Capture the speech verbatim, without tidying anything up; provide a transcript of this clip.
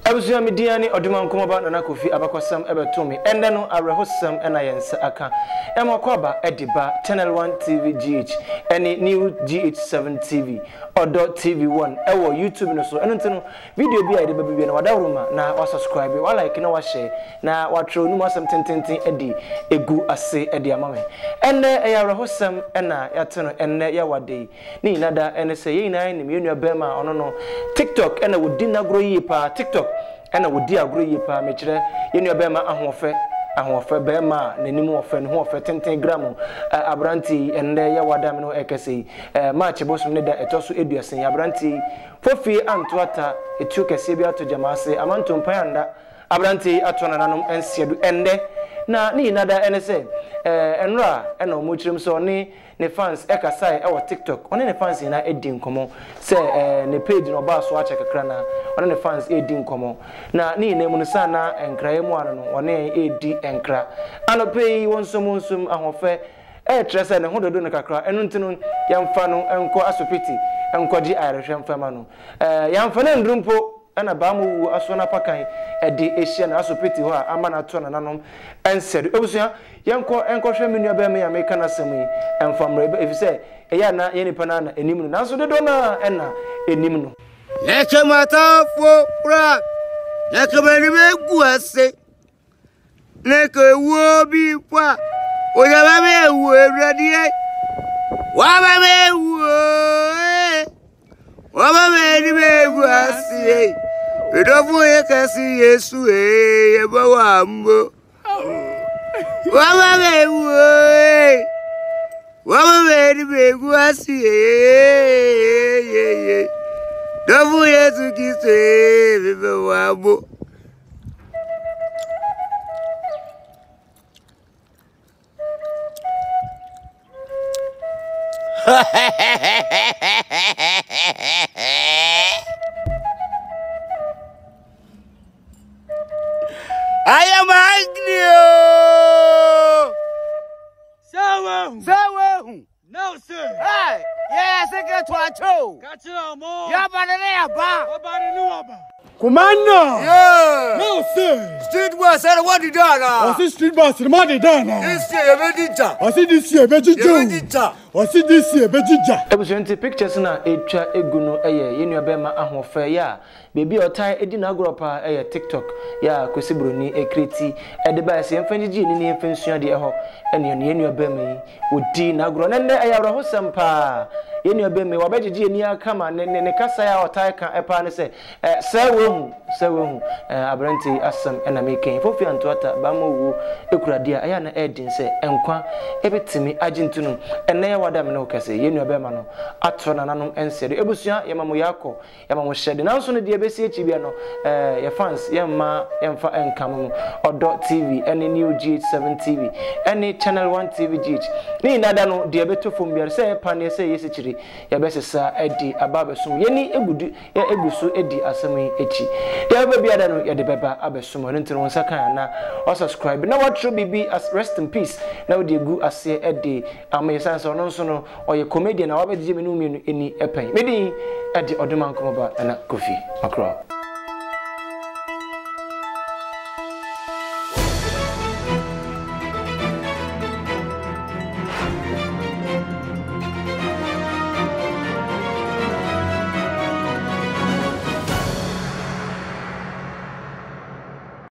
Abusuya mediani oduma nkomoba na nakofi abakosam ebetumi ende no arehosam ena yense aka emakwaba ediba channel one T V G H eni new G H seven T V odo T V one ewo YouTube no so eno ntino video bi a de baby na wadawroma na wa subscribe wa like na wa share na wa tro nu asem tententen edi egu ase edi amame enne eya arehosam ena yateno enne ya wade ni nada ene se yin nan ni menua bema ono no TikTok ena wodi nagro yi pa TikTok ena wodi agro yi pa mekire yenua bema Ahuofe Ahuofe bema nenimu ofe ne ho ofe tenten gram abranti enne ya wada me no ekese match bosum ne da etoso eduasen abranti fofi antoata etu kese bi ato jamaase amanto mpayanda abranti atona nanom ensiedu ende na ni nada ene se eh enra ena omochirim so ne ne fans ekasai e wo TikTok one ne fans na edi nkomo se eh ne page no ba so acha kakra na one ne fans edi nkomo na ni ne mu nsa na enkraye mu ano no one edi enkra anope wonsum wonsum Ahuofe e trese ne hododo ne kakra enu ntinu yamfa no enko asopiti enko di ayrehwe mfama no eh yamfa na ndrumpo ana ba mu asona pakan edi ehia na asopiti ho a ama na to na nanom ensedu ebusia yenko enko hwe menua ba me ya me kana semu enfamre efise eya na ye nipa na enim no nanso de do na ena enim no leke matafo pra leke meni be guase leke wo bi kwa oya ba me wo ewradie wa ba me wo wa ba me be guase edofu ye kasi Yesu e ye ba wa mbo wa ba me wo wa ba me be guase ye ye edofu Yesu Kristo e be wa mbo I am angry. Sawa. Sawa. No, sir. Hey, yes, I get one too. Catch you more. Ya ba ne ya ba. About a new one. Commander! Yeah. No, sir! Street boy said what did done now? I see street boss, the money done now. This year, Medita. I see this year, Bejija. Medita. I see this year, Bejija. Ebusuenti pictures na etwa egunu eye yenua bema Ahuofe ya baby otai edi na agropa eye TikTok ya kwesibroni ekreti ede ba se mfanjiji ni ni mfansua de eho ene ne yenua bema yi odi na agro nenne eye arahosam pa yenua bema wabejiji eni akama ne ne kasa ya otai kan epa ne se eh sewehu sewehu abranti asam ena meken fofi antoata ba mawu ekurade aya na edin se enkwa ebetimi agintunu enne ya wada me no kase yenua bema no ato na nanom ensede ebusua yemamu yako yemamu shede nanso ne de besi echi bia no eh ye fans yemma yemfa enkam odo T V ene new G H seven T V ene channel one T V G H ni nada no de beto fom bia se pa ne se yesichiri ye besesa edi ababesum yeni egudu ye egusu edi asemi echi de ba bia da no ye de beba abesum no ntino wonsa kan na o subscribe na what should be as rest in peace na we de gu ase edi amesan so no nso no oye comedian na wabedije me no mienu eni epen medi edi oduma nkomoba na kofi akro